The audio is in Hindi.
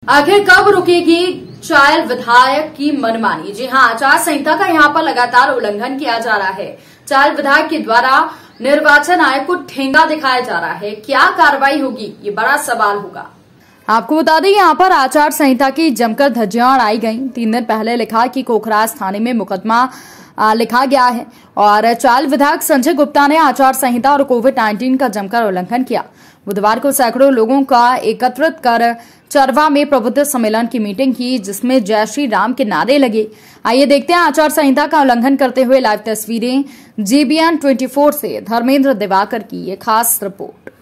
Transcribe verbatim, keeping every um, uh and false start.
आखिर कब रुकेगी चायल विधायक की मनमानी? जी हां, आचार संहिता का यहां पर लगातार उल्लंघन किया जा रहा है। चायल विधायक के द्वारा निर्वाचन आयोग को ठेंगा दिखाया जा रहा है। क्या कार्रवाई होगी, ये बड़ा सवाल होगा। आपको बता दें, यहाँ पर आचार संहिता की जमकर धज्जियां उड़ाई गई। तीन दिन पहले लिखा कि कोखराज थाने में मुकदमा लिखा गया है और चायल विधायक संजय गुप्ता ने आचार संहिता और कोविड नाइन्टीन का जमकर उल्लंघन किया। बुधवार को सैकड़ों लोगों का एकत्रित कर चरवा में प्रबुद्ध सम्मेलन की मीटिंग की, जिसमें जय श्री राम के नारे लगे। आइए देखते हैं आचार संहिता का उल्लंघन करते हुए लाइव तस्वीरें। जेबीएन चौबीस से धर्मेंद्र दिवाकर की ये खास रिपोर्ट।